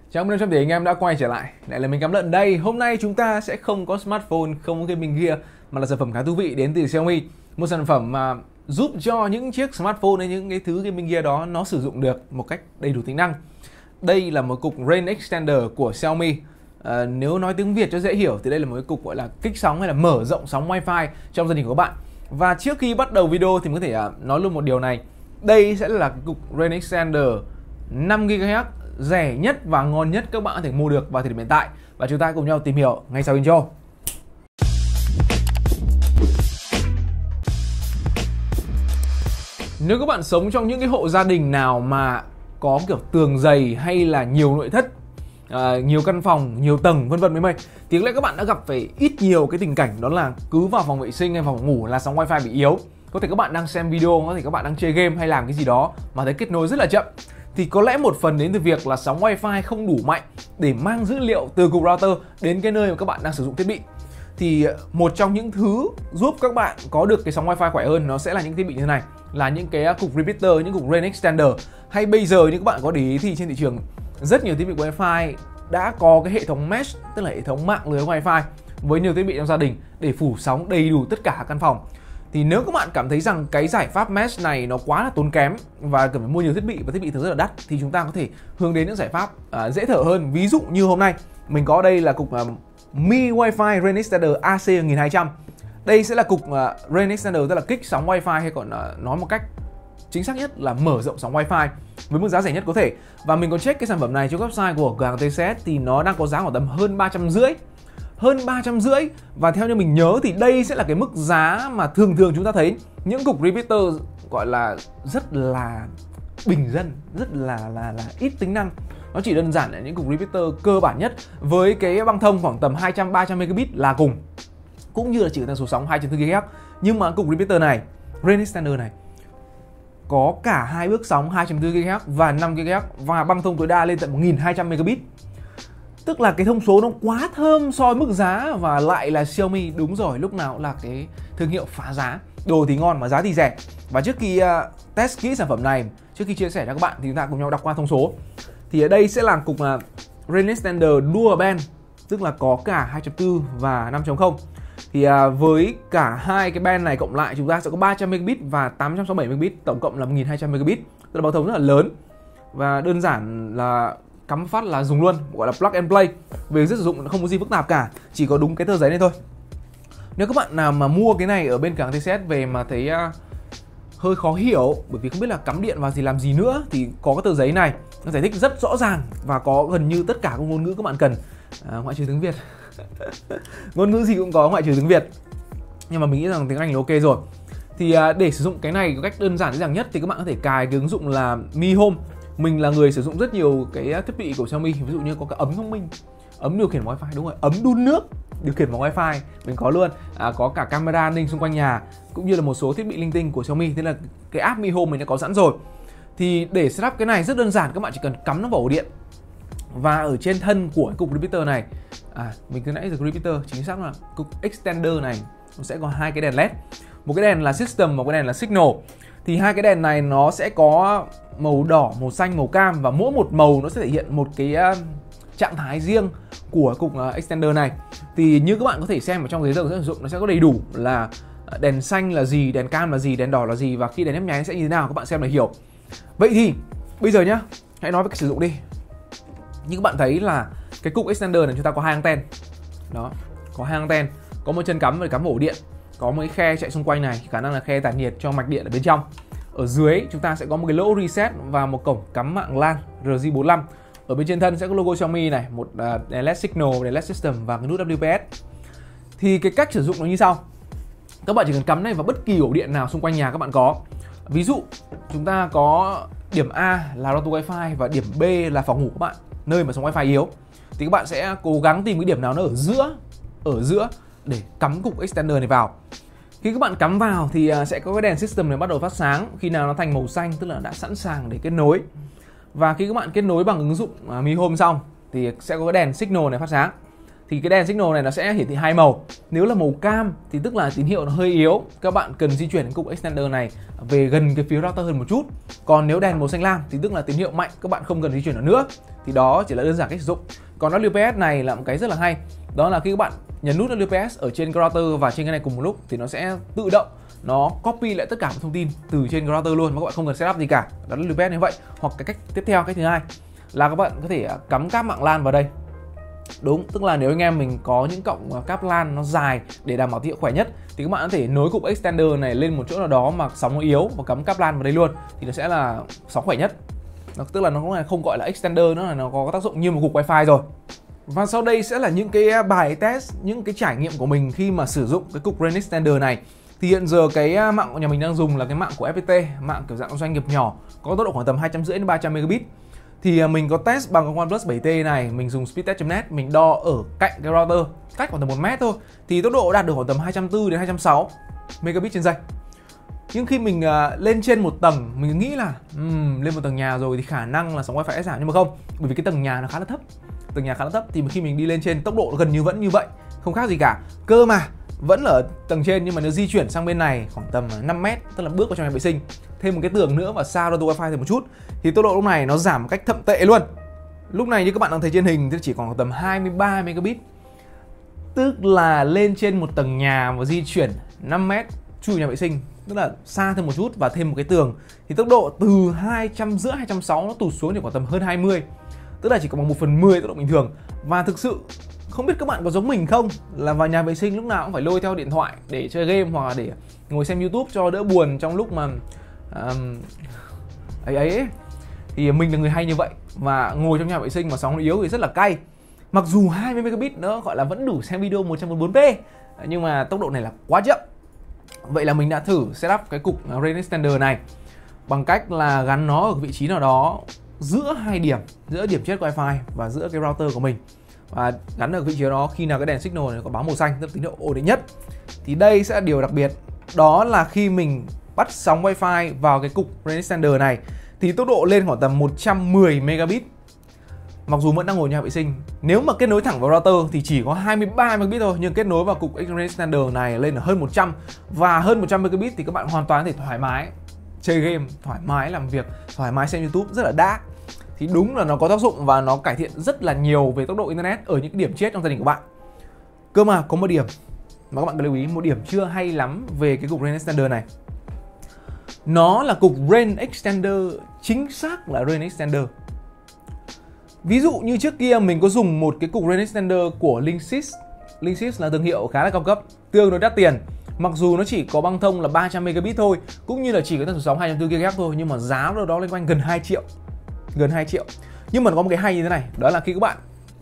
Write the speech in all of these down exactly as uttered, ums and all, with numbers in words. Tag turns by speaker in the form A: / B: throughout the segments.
A: Chào mừng trăm tỷ anh em đã quay trở lại. Lại là mình Cám Lợn đây. Hôm nay chúng ta sẽ không có smartphone, không có gaming gear, mà là sản phẩm khá thú vị đến từ Xiaomi. Một sản phẩm mà giúp cho những chiếc smartphone hay những cái thứ gaming gear đó nó sử dụng được một cách đầy đủ tính năng. Đây là một cục Range Extender của Xiaomi. À, nếu nói tiếng Việt cho dễ hiểu thì đây là một cái cục gọi là kích sóng hay là mở rộng sóng Wi-Fi trong gia đình của các bạn. Và trước khi bắt đầu video thì mình có thể uh, nói luôn một điều này. Đây sẽ là cái cục Range Extender năm gi ga héc rẻ nhất và ngon nhất các bạn có thể mua được vào thời điểm hiện tại. Và chúng ta cùng nhau tìm hiểu ngay sau intro. Nếu các bạn sống trong những cái hộ gia đình nào mà có kiểu tường dày hay là nhiều nội thất, à, nhiều căn phòng, nhiều tầng vân vân mấy mây, thì có lẽ các bạn đã gặp phải ít nhiều cái tình cảnh đó là cứ vào phòng vệ sinh hay phòng ngủ là sóng wifi bị yếu. Có thể các bạn đang xem video, có thể các bạn đang chơi game hay làm cái gì đó mà thấy kết nối rất là chậm. Thì có lẽ một phần đến từ việc là sóng wifi không đủ mạnh để mang dữ liệu từ cục router đến cái nơi mà các bạn đang sử dụng thiết bị. Thì một trong những thứ giúp các bạn có được cái sóng wifi khỏe hơn nó sẽ là những thiết bị như thế này, là những cái cục repeater, những cục Range Extender. Hay bây giờ như các bạn có để ý thì trên thị trường rất nhiều thiết bị wifi đã có cái hệ thống mesh, tức là hệ thống mạng lưới wifi với nhiều thiết bị trong gia đình để phủ sóng đầy đủ tất cả căn phòng. Thì nếu các bạn cảm thấy rằng cái giải pháp mesh này nó quá là tốn kém và cần phải mua nhiều thiết bị và thiết bị thường rất là đắt, thì chúng ta có thể hướng đến những giải pháp uh, dễ thở hơn. Ví dụ như hôm nay mình có đây là cục uh, Mi Wi-Fi Range Extender A C một nghìn hai trăm. Đây sẽ là cục uh, Range Extender, tức là kích sóng Wi-Fi, hay còn uh, nói một cách chính xác nhất là mở rộng sóng Wi-Fi với mức giá rẻ nhất có thể. Và mình có check cái sản phẩm này trên website của cửa hàng tê xê ét thì nó đang có giá khoảng tầm hơn ba trăm rưỡi. Hơn ba trăm rưỡi. Và theo như mình nhớ thì đây sẽ là cái mức giá mà thường thường chúng ta thấy những cục repeater gọi là rất là bình dân, rất là là là ít tính năng. Nó chỉ đơn giản là những cục repeater cơ bản nhất với cái băng thông khoảng tầm hai trăm ba trăm megabit là cùng, cũng như là chỉ tần số sóng hai chấm bốn gi ga héc. Nhưng mà cục repeater này, Range Extender này, có cả hai bước sóng hai chấm bốn gi ga héc và năm gi ga héc và băng thông tối đa lên tận một nghìn hai trăm megabit. Tức là cái thông số nó quá thơm so với mức giá, và lại là Xiaomi. Đúng rồi, lúc nào cũng là cái thương hiệu phá giá. Đồ thì ngon mà giá thì rẻ. Và trước khi uh, test kỹ sản phẩm này, trước khi chia sẻ cho các bạn thì chúng ta cùng nhau đọc qua thông số. Thì ở đây sẽ là cục uh, Range Extender Dual Band, tức là có cả hai chấm bốn và năm chấm không. Thì uh, với cả hai cái band này cộng lại chúng ta sẽ có ba trăm megabit và tám trăm sáu mươi bảy megabit, tổng cộng là một nghìn hai trăm megabit. Tức là băng thông rất là lớn và đơn giản là cắm phát là dùng luôn, gọi là plug and play. Về rất sử dụng không có gì phức tạp cả, chỉ có đúng cái tờ giấy này thôi. Nếu các bạn nào mà mua cái này ở bên cửa hàng tê xê ét về mà thấy uh, hơi khó hiểu bởi vì không biết là cắm điện vào thì làm gì nữa, thì có cái tờ giấy này nó giải thích rất rõ ràng và có gần như tất cả các ngôn ngữ các bạn cần, à, ngoại trừ tiếng Việt. Ngôn ngữ gì cũng có ngoại trừ tiếng Việt, nhưng mà mình nghĩ rằng tiếng Anh là ok rồi. Thì uh, để sử dụng cái này một cách đơn giản dễ dàng nhất thì các bạn có thể cài cái ứng dụng là Mi Home. Mình là người sử dụng rất nhiều cái thiết bị của Xiaomi, ví dụ như có cả ấm thông minh, ấm điều khiển wifi, đúng rồi, ấm đun nước điều khiển bằng wifi mình có luôn, à, có cả camera an ninh xung quanh nhà, cũng như là một số thiết bị linh tinh của Xiaomi. Thế là cái app Mi Home mình đã có sẵn rồi. Thì để setup cái này rất đơn giản, các bạn chỉ cần cắm nó vào ổ điện. Và ở trên thân của cái cục repeater này, à, mình từ nãy giờ repeater chính xác là cục extender này, nó sẽ có hai cái đèn led, một cái đèn là system, một cái đèn là signal. Thì hai cái đèn này nó sẽ có màu đỏ, màu xanh, màu cam, và mỗi một màu nó sẽ thể hiện một cái uh, trạng thái riêng của cục uh, extender này. Thì như các bạn có thể xem ở trong giấy tờ sử dụng, nó sẽ có đầy đủ là đèn xanh là gì, đèn cam là gì, đèn đỏ là gì, và khi đèn nhấp nháy sẽ như thế nào, các bạn xem là hiểu. Vậy thì bây giờ nhá, hãy nói về cách sử dụng đi. Như các bạn thấy là cái cục extender này chúng ta có hai anten. Đó, có hai anten, có một chân cắm để cắm ổ điện, có một cái khe chạy xung quanh này, khả năng là khe tản nhiệt cho mạch điện ở bên trong. Ở dưới chúng ta sẽ có một cái lỗ reset và một cổng cắm mạng LAN R J bốn lăm. Ở bên trên thân sẽ có logo Xiaomi này, một đèn led signal, đèn led system và cái nút W P S. Thì cái cách sử dụng nó như sau. Các bạn chỉ cần cắm này vào bất kỳ ổ điện nào xung quanh nhà các bạn có. Ví dụ chúng ta có điểm A là router wifi và điểm B là phòng ngủ các bạn, nơi mà sóng wifi yếu. Thì các bạn sẽ cố gắng tìm cái điểm nào nó ở giữa, ở giữa để cắm cục extender này vào. Khi các bạn cắm vào thì sẽ có cái đèn system này bắt đầu phát sáng. Khi nào nó thành màu xanh tức là đã sẵn sàng để kết nối. Và khi các bạn kết nối bằng ứng dụng Mi Home xong thì sẽ có cái đèn signal này phát sáng. thì cái đèn signal này nó sẽ hiển thị hai màu. Nếu là màu cam thì tức là tín hiệu nó hơi yếu, các bạn cần di chuyển cái cục extender này về gần cái phía router hơn một chút. Còn nếu đèn màu xanh lam thì tức là tín hiệu mạnh, các bạn không cần di chuyển nó nữa. Thì đó chỉ là đơn giản cách sử dụng. Còn vê kép pê ét này là một cái rất là hay, đó là khi các bạn nhấn nút vê kép pê ét ở trên cái router và trên cái này cùng một lúc thì nó sẽ tự động nó copy lại tất cả các thông tin từ trên cái router luôn mà các bạn không cần setup gì cả. Đó là vê kép pê ét như vậy. Hoặc cái cách tiếp theo, cách thứ hai là các bạn có thể cắm cáp mạng LAN vào đây. Đúng, tức là nếu anh em mình có những cọng cáp LAN nó dài để đảm bảo tín hiệu khỏe nhất thì các bạn có thể nối cục extender này lên một chỗ nào đó mà sóng nó yếu và cắm cáp LAN vào đây luôn thì nó sẽ là sóng khỏe nhất. Nó, tức là nó cũng là không gọi là extender nữa, là nó có tác dụng như một cục wifi rồi. Và sau đây sẽ là những cái bài test, những cái trải nghiệm của mình khi mà sử dụng cái cục range extender này. Thì hiện giờ cái mạng của nhà mình đang dùng là cái mạng của ép pê tê, mạng kiểu dạng doanh nghiệp nhỏ, có tốc độ khoảng tầm hai trăm rưỡi đến ba trăm megabit. Thì mình có test bằng cái OnePlus bảy T này, mình dùng speedtest chấm net, mình đo ở cạnh cái router, cách khoảng tầm một mét thôi. Thì tốc độ đạt được khoảng tầm hai trăm bốn đến hai trăm sáu megabit trên giây. Nhưng khi mình uh, lên trên một tầng, mình nghĩ là um, lên một tầng nhà rồi thì khả năng là sóng wifi sẽ giảm, nhưng mà không, bởi vì cái tầng nhà nó khá là thấp. Tầng nhà khá là thấp thì khi mình đi lên trên tốc độ gần như vẫn như vậy, không khác gì cả. Cơ mà vẫn là ở tầng trên, nhưng mà nếu di chuyển sang bên này khoảng tầm năm mét, tức là bước vào trong nhà vệ sinh, thêm một cái tường nữa và xa router wifi thêm một chút, thì tốc độ lúc này nó giảm một cách thậm tệ luôn. Lúc này như các bạn đang thấy trên hình thì chỉ còn tầm hai mươi ba megabit. Tức là lên trên một tầng nhà và di chuyển năm mét chui nhà vệ sinh, tức là xa thêm một chút và thêm một cái tường, thì tốc độ từ hai trăm rưỡi hai trăm sáu nó tụt xuống chỉ khoảng tầm hơn hai mươi. Tức là chỉ còn bằng một phần mười tốc độ bình thường. Và thực sự không biết các bạn có giống mình không, là vào nhà vệ sinh lúc nào cũng phải lôi theo điện thoại để chơi game hoặc là để ngồi xem YouTube cho đỡ buồn trong lúc mà um, ấy ấy thì mình là người hay như vậy. Và ngồi trong nhà vệ sinh mà sóng nó yếu thì rất là cay. Mặc dù hai mươi megabit nó gọi là vẫn đủ xem video một trăm bốn mươi bốn p, nhưng mà tốc độ này là quá chậm. Vậy là mình đã thử setup cái cục range extender này bằng cách là gắn nó ở vị trí nào đó giữa hai điểm, giữa điểm chết wifi và giữa cái router của mình, và gắn ở vị trí đó khi nào cái đèn signal này có báo màu xanh, tức là tín hiệu ổn định nhất. Thì đây sẽ là điều đặc biệt, đó là khi mình bắt sóng wifi vào cái cục range extender này thì tốc độ lên khoảng tầm một trăm mười megabit. Mặc dù vẫn đang ngồi nhà vệ sinh, nếu mà kết nối thẳng vào router thì chỉ có hai mươi ba megabit thôi, nhưng kết nối vào cục range extender này lên là hơn một trăm, và hơn một trăm megabit thì các bạn hoàn toàn có thể thoải mái chơi game, thoải mái làm việc, thoải mái xem YouTube rất là đã. Thì đúng là nó có tác dụng và nó cải thiện rất là nhiều về tốc độ internet ở những cái điểm chết trong gia đình của bạn. Cơ mà có một điểm mà các bạn cần lưu ý, một điểm chưa hay lắm về cái cục range extender này. Nó là cục range extender, chính xác là range extender. Ví dụ như trước kia mình có dùng một cái cục range extender của Linksys. Linksys là thương hiệu khá là cao cấp, tương đối đắt tiền. Mặc dù nó chỉ có băng thông là ba trăm megabit thôi, cũng như là chỉ có tần số sóng hai trăm bốn mươi gigahertz thôi, nhưng mà giá đâu đó lên quanh gần hai triệu. Gần hai triệu. Nhưng mà nó có một cái hay như thế này, đó là khi các bạn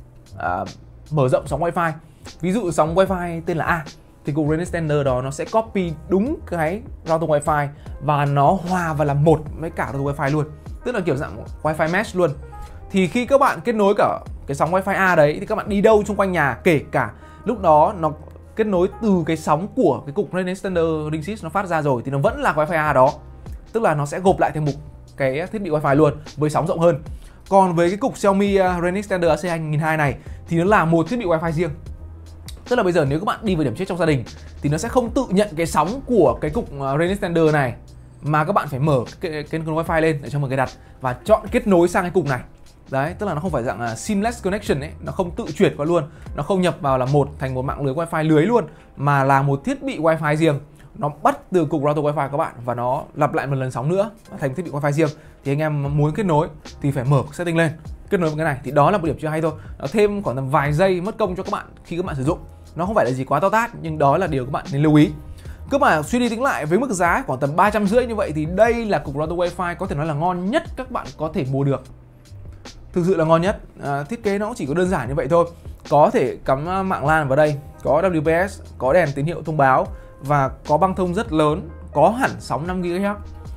A: à, mở rộng sóng wifi, ví dụ sóng wifi tên là A, thì cục range extender đó nó sẽ copy đúng cái router wifi và nó hòa vào làm một với cả router wifi luôn, tức là kiểu dạng wifi mesh luôn. Thì khi các bạn kết nối cả cái sóng wifi A đấy thì các bạn đi đâu xung quanh nhà, kể cả lúc đó nó kết nối từ cái sóng của cái cục range extender Linksys nó phát ra rồi thì nó vẫn là wifi A đó, tức là nó sẽ gộp lại thành một cái thiết bị wifi luôn với sóng rộng hơn. Còn với cái cục Xiaomi range extender A C hai nghìn hai trăm này thì nó là một thiết bị wifi riêng. Tức là bây giờ nếu các bạn đi vào điểm chết trong gia đình thì nó sẽ không tự nhận cái sóng của cái cục range extender này, mà các bạn phải mở cái cái nối wifi lên để cho mọi người đặt và chọn kết nối sang cái cục này. Đấy, tức là nó không phải dạng là seamless connection ấy, nó không tự chuyển qua luôn, nó không nhập vào là một thành một mạng lưới wifi lưới luôn, mà là một thiết bị wifi riêng. Nó bắt từ cục router wifi của các bạn và nó lặp lại một lần sóng nữa thành thiết bị wifi riêng. Thì anh em muốn kết nối thì phải mở setting lên, kết nối với cái này. Thì đó là một điểm chưa hay thôi, nó thêm khoảng tầm vài giây mất công cho các bạn khi các bạn sử dụng. Nó không phải là gì quá to tát, nhưng đó là điều các bạn nên lưu ý. Cứ mà suy đi tính lại, với mức giá khoảng tầm ba trăm rưỡi như vậy thì đây là cục router wifi có thể nói là ngon nhất các bạn có thể mua được. Thực sự là ngon nhất. À, thiết kế nó cũng chỉ có đơn giản như vậy thôi. Có thể cắm mạng LAN vào đây, có vê kép pê ét, có đèn tín hiệu thông báo và có băng thông rất lớn, có hẳn sóng năm gigahertz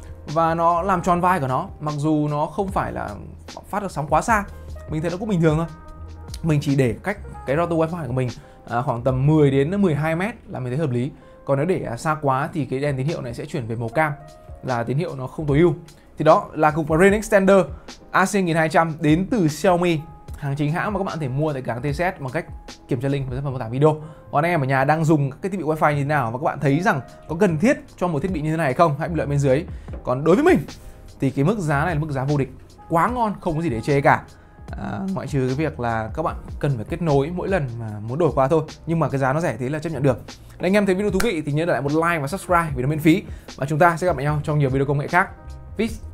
A: và nó làm tròn vai của nó. Mặc dù nó không phải là phát được sóng quá xa, mình thấy nó cũng bình thường thôi. Mình chỉ để cách cái router wifi của mình à, khoảng tầm mười đến mười hai mét là mình thấy hợp lý. Còn nếu để xa quá thì cái đèn tín hiệu này sẽ chuyển về màu cam, là tín hiệu nó không tối ưu. Thì đó là cục range extender A C một nghìn hai trăm đến từ Xiaomi. hàng chính hãng mà các bạn có thể mua tại cửa hàng tê xê ét bằng cách kiểm tra link vào phần mô tả video. Còn anh em ở nhà đang dùng cái thiết bị wifi như thế nào và các bạn thấy rằng có cần thiết cho một thiết bị như thế này hay không, hãy bình luận bên dưới. Còn đối với mình thì cái mức giá này là mức giá vô địch, quá ngon, không có gì để chê cả. À, ngoại trừ cái việc là các bạn cần phải kết nối mỗi lần mà muốn đổi qua thôi, nhưng mà cái giá nó rẻ thế là chấp nhận được. Nếu anh em thấy video thú vị thì nhớ để lại một like và subscribe vì nó miễn phí, và chúng ta sẽ gặp lại nhau trong nhiều video công nghệ khác. Peace.